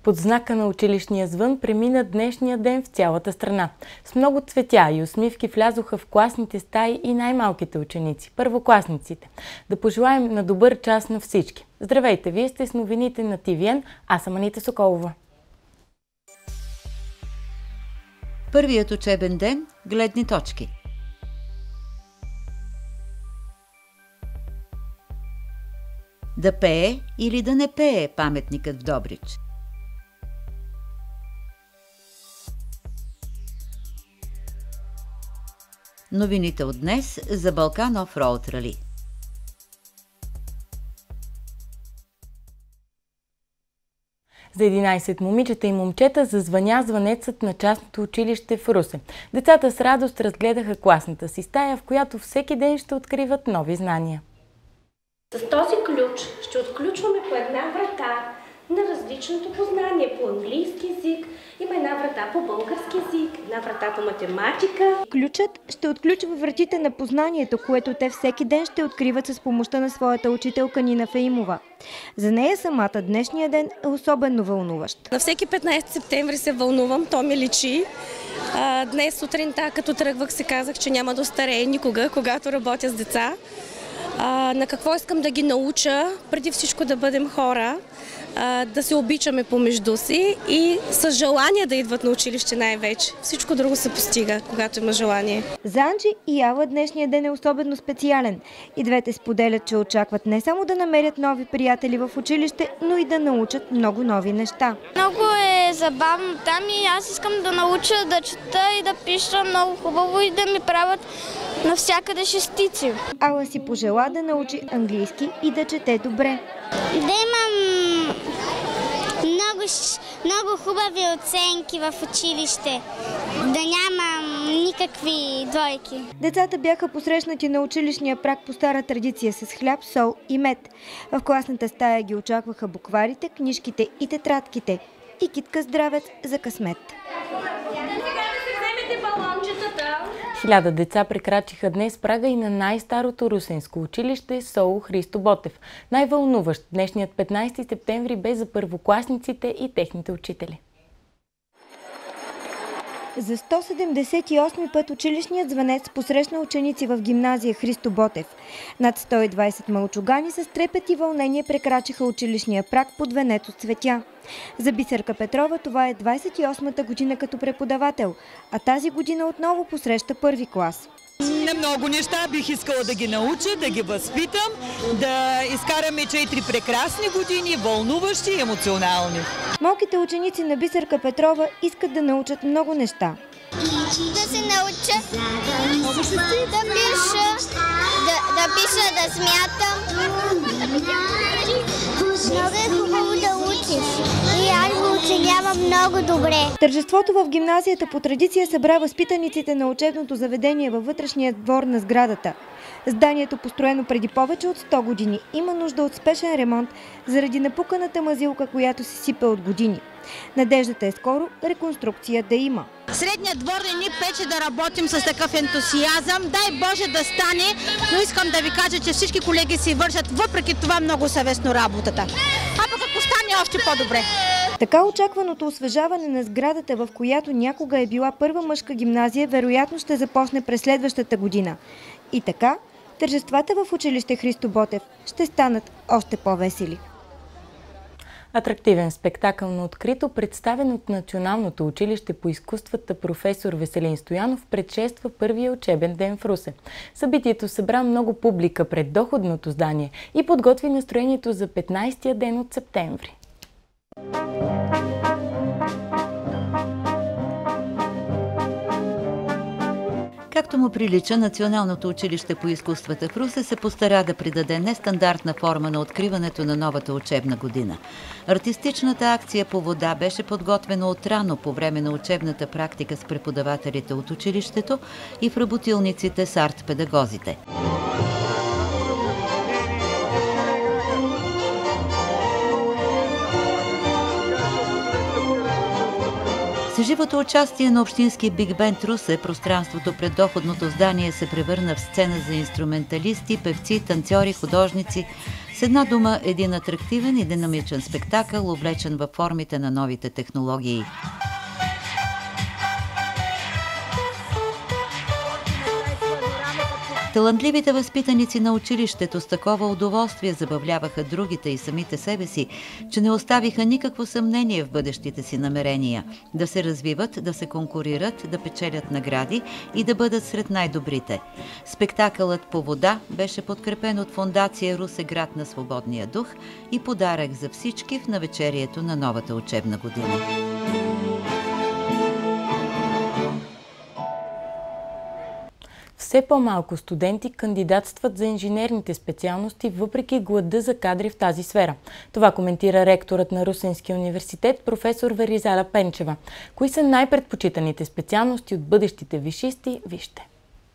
Под знака на училищния звън премина днешния ден в цялата страна. С много цветя и усмивки влязоха в класните стаи и най-малките ученици, първокласниците. Да пожелаем на добър час на всички. Здравейте, вие сте с новините на ТВН, аз съм Анита Соколова. Първият учебен ден – гледни точки. Да пее или да не пее паметникът в Добрич. Новините от днес за Балкан Офроуд Рали. За 11 момичета и момчета зазвъня звънецът на частното училище в Русе. Децата с радост разгледаха класната си стая, в която всеки ден ще откриват нови знания. С този ключ ще отключваме по една врата на различното познание по английски език, има една врата по български език, една врата по математика. Ключът ще отключва вратите на познанието, което те всеки ден ще откриват с помощта на своята учителка Нина Фаимова. За нея самата днешния ден е особено вълнуващ. На всеки 15 септември се вълнувам, то ми личи. Днес сутринта, като тръгвах, се казах, че няма да остарее никога, когато работя с деца. На какво искам да ги науча, преди всичко да бъдем хора, да се обичаме помежду си и с желание да идват на училище най-вече. Всичко друго се постига, когато има желание. За Анджи и Ала днешния ден е особено специален. И двете споделят, че очакват не само да намерят нови приятели в училище, но и да научат много нови неща. Много е забавно там и аз искам да науча да чета и да пиша много хубаво и да ми правят навсякъде шестици. Ала си пожела да научи английски и да чете добре. Да имам много хубави оценки в училище, да нямам никакви двойки. Децата бяха посрещнати на училищния праг по стара традиция с хляб, сол и мед. В класната стая ги очакваха букварите, книжките и тетрадките. И китка здравец за късмет. 1000 деца прекрачиха днес прага и на най-старото русенско училище СОУ Христо Ботев. Най-вълнуващ днешният 15 септември бе за първокласниците и техните учители. За 178 път училищният звънец посрещна ученици в гимназия Христо Ботев. Над 120 малчугани с трепет и вълнение прекрачиха училищния праг под венец от цветя. За Бисерка Петрова това е 28-та година като преподавател, а тази година отново посреща първи клас. На много неща бих искала да ги науча, да ги възпитам, да изкараме 4 прекрасни години, вълнуващи и емоционални. Малките ученици на Бисерка Петрова искат да научат много неща. Да се науча да пиша, да смятам. Много е хубаво да учиш. И аз го оценявам много добре. Тържеството в гимназията по традиция събра възпитаниците на учебното заведение във вътрешния двор на сградата. Зданието, построено преди повече от 100 години, има нужда от спешен ремонт заради напуканата мазилка, която се сипе от години. Надеждата е скоро реконструкция да има. Средният двор не ни пече да работим с такъв ентусиазъм. Дай Боже да стане, но искам да ви кажа, че всички колеги си вършат въпреки това много съвестно работата. А пък ако стане още по-добре. Така очакваното освежаване на сградата, в която някога е била първа мъжка гимназия, вероятно ще започне през следващата година. И така, тържествата в училище Христо Ботев ще станат още по-весели. Атрактивен спектакъл на открито, представен от Националното училище по изкуствата професор Веселин Стоянов, предшества първия учебен ден в Русе. Събитието събра много публика пред доходното здание и подготви настроението за 15-я ден от септември. Както му прилича, Националното училище по изкуствата в Русе се постара да придаде нестандартна форма на откриването на новата учебна година. Артистичната акция по вода беше подготвена отрано по време на учебната практика с преподавателите от училището и в работилниците с арт-педагозите. С живото участие на общинския Биг Бенд Русе, пространството пред доходното здание се превърна в сцена за инструменталисти, певци, танцори, художници. С една дума, един атрактивен и динамичен спектакъл, облечен във формите на новите технологии. Талантливите възпитаници на училището с такова удоволствие забавляваха другите и самите себе си, че не оставиха никакво съмнение в бъдещите си намерения – да се развиват, да се конкурират, да печелят награди и да бъдат сред най-добрите. Спектакълът по вода беше подкрепен от фондация Русе град на свободния дух и подарък за всички в навечерието на новата учебна година. Все по-малко студенти кандидатстват за инженерните специалности, въпреки глада за кадри в тази сфера. Това коментира ректорът на Русенския университет, професор Веризала Пенчева. Кои са най-предпочитаните специалности от бъдещите висшисти? Вижте.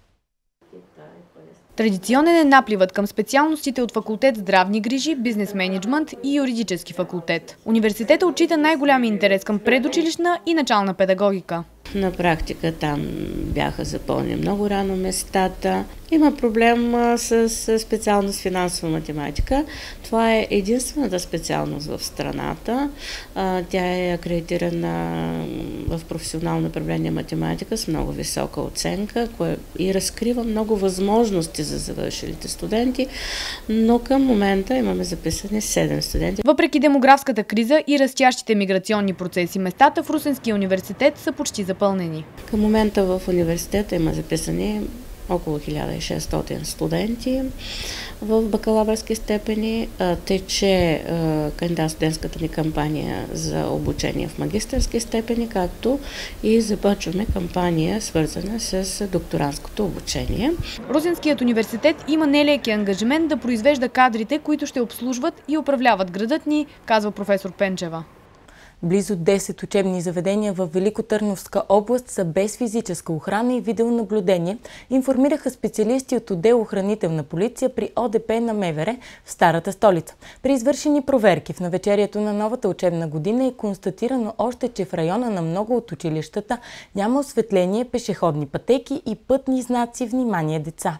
Традиционен е напливът към специалностите от факултет здравни грижи, бизнес мениджмънт и юридически факултет. Университетът отчита най-голям интерес към предучилищна и начална педагогика. На практика там бяха запълнени много рано местата. Има проблем с специалност финансова математика. Това е единствената специалност в страната. Тя е акредитирана в професионално направление математика с много висока оценка и разкрива много възможности за завършилите студенти, но към момента имаме записани 7 студенти. Въпреки демографската криза и растящите миграционни процеси, местата в Русенския университет са почти запълнени. Към момента в университета има записани около 1600 студенти в бакалавърски степени. Тече кандидат-студентската ни кампания за обучение в магистърски степени, както и започваме кампания, свързана с докторантското обучение. Русенският университет има нелеки ангажимент да произвежда кадрите, които ще обслужват и управляват градът ни, казва професор Пенчева. Близо 10 учебни заведения в Великотърновска област са без физическа охрана и видеонаблюдение, информираха специалисти от отдел охранителна полиция при ОДП на МВР в Старата столица. При извършени проверки в навечерието на новата учебна година е констатирано още, че в района на много от училищата няма осветление, пешеходни пътеки и пътни знаци «Внимание, деца».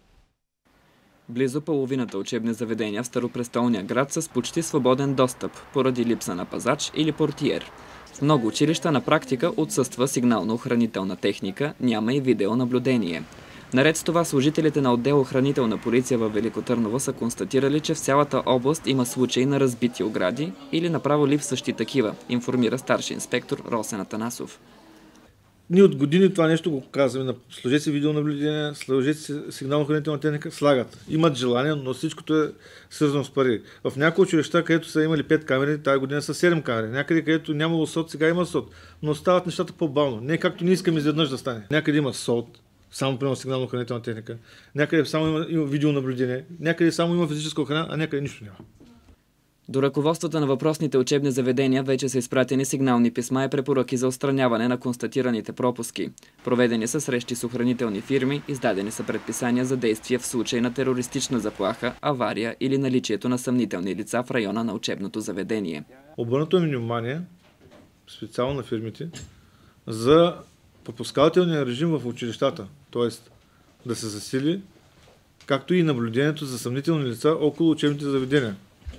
Близо половината учебни заведения в Старопрестолния град са с почти свободен достъп, поради липса на пазач или портиер. В много училища на практика отсъства сигнално-охранителна техника, няма и видеонаблюдение. Наред с това, служителите на отдел охранителна полиция във Велико Търново са констатирали, че в цялата област има случаи на разбити огради или направо липсващи такива, информира старши инспектор Росен Атанасов. Ние от години това нещо го казваме на сложете си видеонаблюдение, сложете си сигнално-охранителна техника, слагат. Имат желание, но всичкото е свързано с пари. В някои училища, където са имали 5 камери, тази година са 7 камери. Някъде, където нямало СОТ, сега има СОТ. Но стават нещата по-бавно. Не както ние искаме изведнъж да стане. Някъде има СОТ, само примерно сигнално-охранителна техника. Някъде само има видеонаблюдение. Някъде само има физическа охрана, а някъде нищо няма. До ръководствата на въпросните учебни заведения вече са изпратени сигнални писма и препоръки за отстраняване на констатираните пропуски. Проведени са срещи с охранителни фирми, издадени са предписания за действия в случай на терористична заплаха, авария или наличието на съмнителни лица в района на учебното заведение. Обърнато е внимание, специално на фирмите, за пропускателния режим в училищата, т.е. да се засили, както и наблюдението за съмнителни лица около учебните заведения.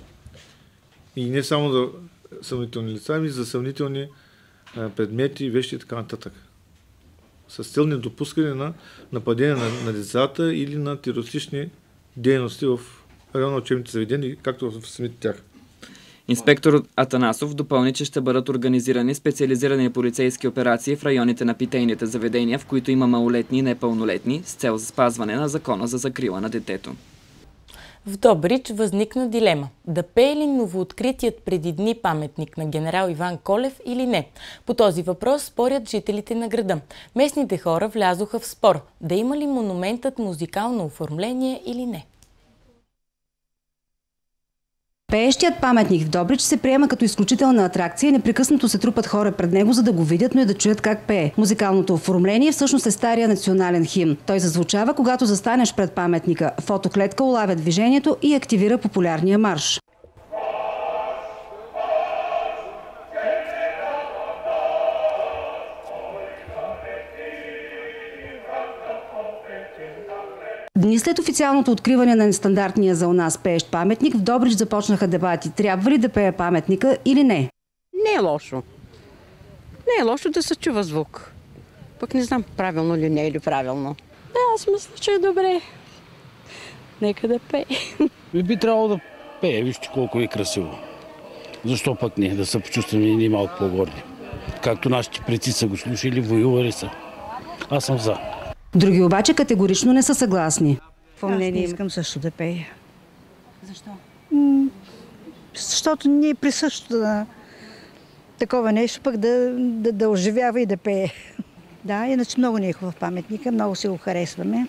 И не само за съмнителни лица, ами за съмнителни предмети, вещи и така нататък. С цел недопускане на нападения на децата или на терористични дейности в района на учебните заведения, както в самите тях. Инспектор Атанасов допълни, че ще бъдат организирани специализирани полицейски операции в районите на питейните заведения, в които има малолетни и непълнолетни, с цел за спазване на закона за закрила на детето. В Добрич възникна дилема – да пее ли новооткритият преди дни паметник на генерал Иван Колев или не. По този въпрос спорят жителите на града. Местните хора влязоха в спор – да има ли монументът музикално оформление или не. Пеещият паметник в Добрич се приема като изключителна атракция и непрекъснато се трупат хора пред него, за да го видят, но и да чуят как пее. Музикалното оформление всъщност е стария национален химн. Той зазвучава, когато застанеш пред паметника. Фотоклетка улавя движението и активира популярния марш. официалното откриване на нестандартния за у нас пеещ паметник, в Добрич започнаха дебати. Трябва ли да пее паметника или не? Не е лошо. Не е лошо да се чува звук. Пък не знам правилно ли не е или правилно. Да, аз мисля, че е добре. Нека да пее. Би трябвало да пее. Вижте колко е красиво. Защо пък не? Да се почувстваме и малко по-горди. Както нашите предци са го слушали, воювали са. Аз съм за. Други обаче категорично не са съгласни. Аз не искам също да пея. Защо? Защото не е присъщо на такова нещо, пък да оживява и да пее. Да, иначе много ни е хубав паметника, много си го харесваме.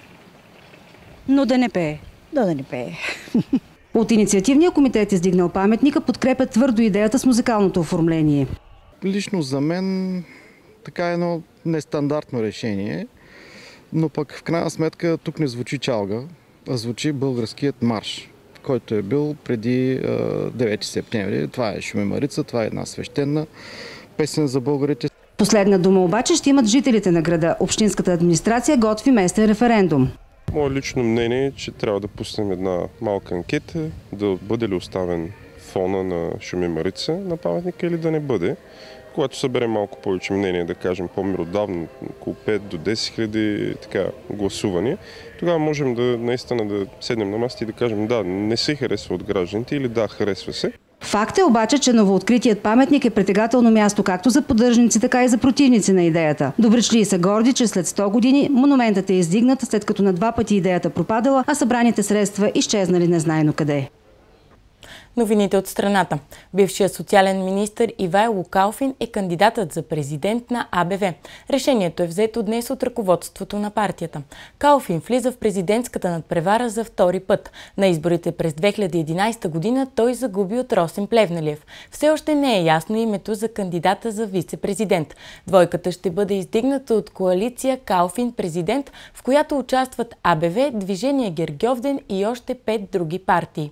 Но да не пее. Да не пее. От инициативния комитет издигнал паметника подкрепят твърдо идеята с музикалното оформление. Лично за мен така е едно нестандартно решение, но пък в крайна сметка тук не звучи чалга, а звучи българският марш, който е бил преди 9 септември. Това е Шумимарица, това е една свещена песен за българите. Последна дума обаче ще имат жителите на града. Общинската администрация готви местен референдум. Мое лично мнение е, че трябва да пуснем една малка анкета, да бъде ли оставен фона на Шумимарица на паметника или да не бъде. Когато съберем малко повече мнение, да кажем по-миродавно, около 5 до 10 хиляди гласувания, тогава можем наистина да седнем на масата и да кажем да, не се харесва от гражданите или да, харесва се. Факт е обаче, че новооткритият паметник е притегателно място както за поддръжници, така и за противници на идеята. Добричлии са горди, че след 100 години монументът е издигнат, след като на 2 пъти идеята пропадала, а събраните средства изчезнали незнайно къде. Новините от страната. Бившият социален министър Ивайло Калфин е кандидатът за президент на АБВ. Решението е взето днес от ръководството на партията. Калфин влиза в президентската надпревара за втори път. На изборите през 2011 година той загуби от Росен Плевнелиев. Все още не е ясно името за кандидата за вице-президент. Двойката ще бъде издигната от коалиция Калфин-президент, в която участват АБВ, Движение Гергьовден и още 5 други партии.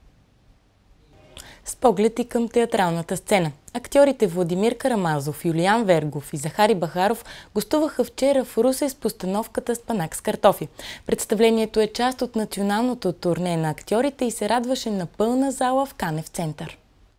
С поглед и към театралната сцена. Актьорите Владимир Карамазов, Юлиан Вергов и Захари Бахаров гостуваха вчера в Русе с постановката "Спанак с картофи". Представлението е част от националното турне на актьорите и се радваше на пълна зала в Канев център.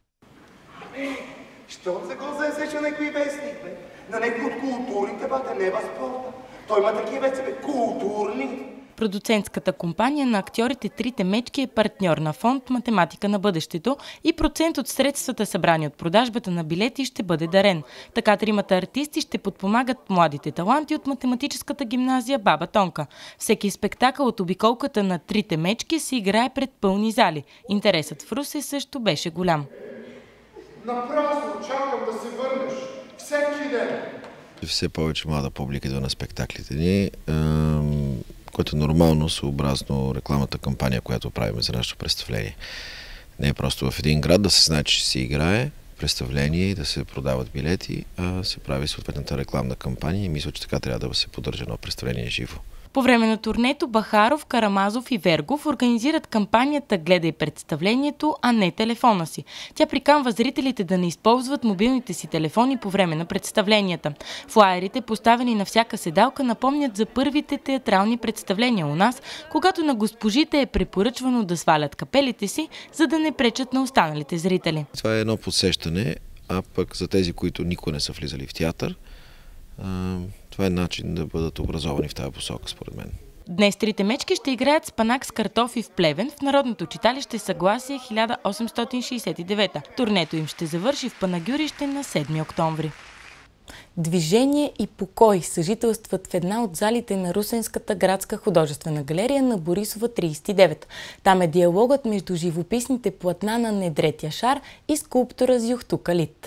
Що за го засеча некои вестник, бе? На некои от културните, бате, не спорта. Той има такива вести, бе, културни. Продуцентската компания на актьорите "Трите мечки" е партньор на фонд "Математика на бъдещето" и процент от средствата, събрани от продажбата на билети, ще бъде дарен. Така тримата артисти ще подпомагат младите таланти от математическата гимназия "Баба Тонка". Всеки спектакъл от обиколката на "Трите мечки" се играе пред пълни зали. Интересът в Русе също беше голям. Напрасно чакам да се върнеш. Всеки ден. Все повече млада публика идва на спектаклите ни, което е нормално, съобразно рекламната кампания, която правим за нашето представление. Не е просто в един град да се знае, че се играе представление и да се продават билети, а се прави съответната рекламна кампания и мисля, че така трябва да се поддържа едно представление живо. По време на турнето Бахаров, Карамазов и Вергов организират кампанията "Гледай представлението, а не телефона си". Тя приканва зрителите да не използват мобилните си телефони по време на представленията. Флаерите, поставени на всяка седалка, напомнят за първите театрални представления у нас, когато на госпожите е препоръчвано да свалят капелите си, за да не пречат на останалите зрители. Това е едно подсещане, а пък за тези, които никога не са влизали в театър, това е начин да бъдат образовани в тази посока, според мен. Днес "Трите мечки" ще играят "Спанак с картофи" в Плевен в Народното читалище "Съгласие" 1869. Турнето им ще завърши в Панагюрище на 7 октомври. Движение и покой съжителстват в една от залите на Русенската градска художествена галерия на Борисова 39. Там е диалогът между живописните платна на Недрет Яшар и скулптора Зюхту Калит.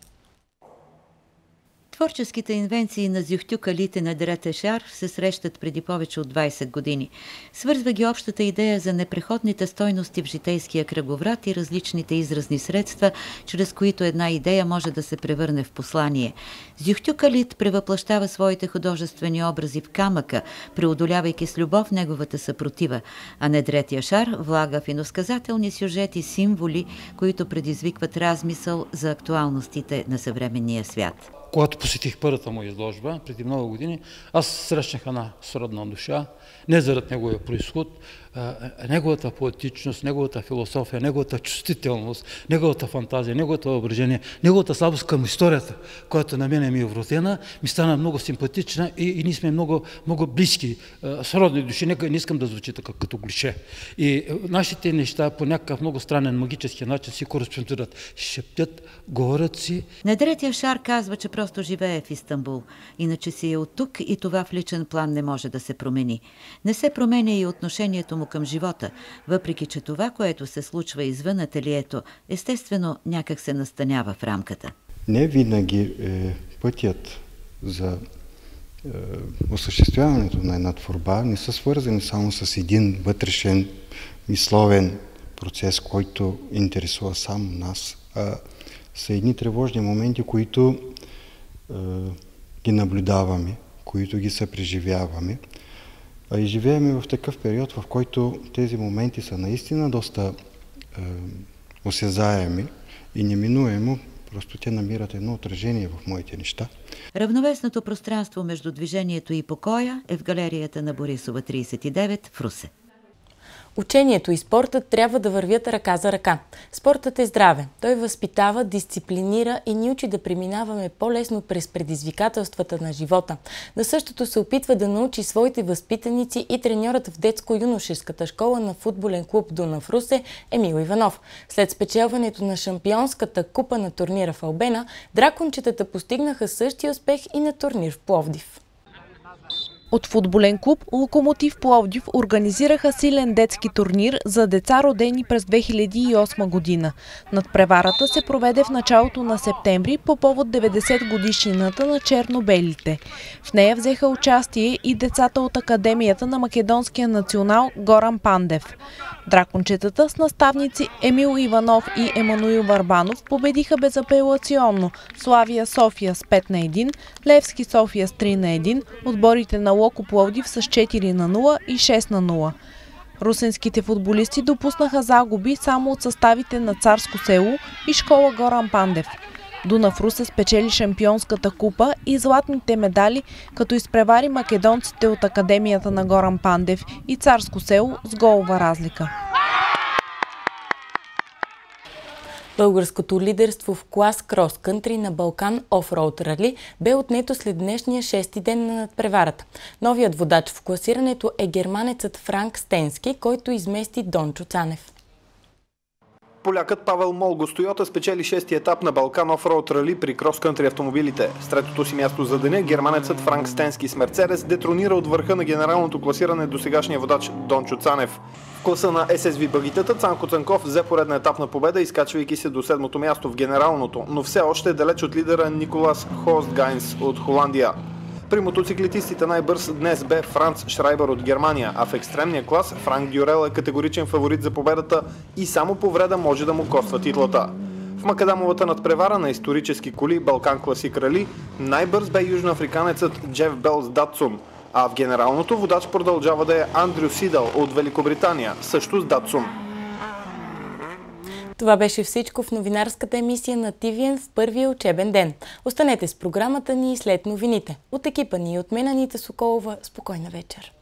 Творческите инвенции на Зюхту Калит и Недрет Яшар се срещат преди повече от 20 години. Свързва ги общата идея за непреходните стойности в житейския кръговрат и различните изразни средства, чрез които една идея може да се превърне в послание. Зюхту Калит превъплъщава своите художествени образи в камъка, преодолявайки с любов неговата съпротива, а Недрет Яшар влага в иносказателни сюжети символи, които предизвикват размисъл за актуалностите на съвременния свят. Когато посетих първата му изложба, преди много години, аз срещнах една сродна душа, не заради неговия произход, неговата поетичност, неговата философия, неговата чувствителност, неговата фантазия, неговото въображение, неговата слабост към историята, която на мен ми е вродена, ми стана много симпатична и ние сме много, много близки, сродни души. Не искам да звучи така като клише. И нашите неща по някакъв много странен магически начин си кореспондират, шептят, говорят си. Недретия Шар казва, че просто живее в Истанбул. Иначе си е от тук и това в личен план не може да се промени. Не се променя и отношението му към живота, въпреки че това, което се случва извън ателието, естествено някак се настанява в рамката. Не винаги пътят за осъществяването на една творба не са свързани само с един вътрешен мисловен процес, който интересува само нас, а са едни тревожни моменти, които ги наблюдаваме, които ги съпреживяваме. А и живееме в такъв период, в който тези моменти са наистина доста осезаеми и неминуемо, просто те намират едно отражение в моите неща. Равновесното пространство между движението и покоя е в галерията на Борисова 39 в Русе. Учението и спортът трябва да вървят ръка за ръка. Спортът е здраве. Той възпитава, дисциплинира и ни учи да преминаваме по-лесно през предизвикателствата на живота. На същото се опитва да научи своите възпитаници и треньорът в детско-юношеската школа на футболен клуб Дунав Русе Емил Иванов. След спечелването на шампионската купа на турнира в Албена, дракончетата постигнаха същия успех и на турнир в Пловдив. От футболен клуб Локомотив Пловдив организираха силен детски турнир за деца, родени през 2008 година. Надпреварата се проведе в началото на септември по повод 90 годишнината на черно-белите. В нея взеха участие и децата от Академията на Македонския национал Горан Пандев. Дракончетата с наставници Емил Иванов и Емануил Варбанов победиха безапелационно Славия София с 5-1, Левски София с 3-1, отборите на Локо Пловдив с 4-0 и 6-0. Русенските футболисти допуснаха загуби само от съставите на Царско село и школа Горан Пандев. Дунав Русе спечели шампионската купа и златните медали, като изпревари македонците от Академията на Горан Пандев и Царско село с голова разлика. Българското лидерство в клас крос-кънтри на Балкан офроуд рали бе отнето след днешния 6-ти ден на надпреварата. Новият водач в класирането е германецът Франк Стенски, който измести Дончо Цанев. Полякът Павел Молго Тойота спечели 6-ти етап на Балкан офроуд рали при крос-кънтри автомобилите. С третото си място за деня германецът Франк Стенски с Мерцедес детронира от върха на генералното класиране до сегашния водач Дончо Цанев. В класа на SSV багитата Цанко Цанков взе поредна етапна победа, изкачвайки се до 7-то място в генералното, но все още е далеч от лидера Николас Хостгайнс от Холандия. При мотоциклетистите най-бърз днес бе Франц Шрайбер от Германия, а в екстремния клас Франк Дюрел е категоричен фаворит за победата и само повреда може да му коства титлата. В макадамовата надпревара на исторически коли Балкан Класик Рали най-бърз бе южноафриканецът Джеф Бел с Датсун, а в генералното водач продължава да е Андрю Сидъл от Великобритания, също с Датсун. Това беше всичко в новинарската емисия на TVN в първия учебен ден. Останете с програмата ни и след новините. От екипа ни и от мен Анита Соколова, спокойна вечер.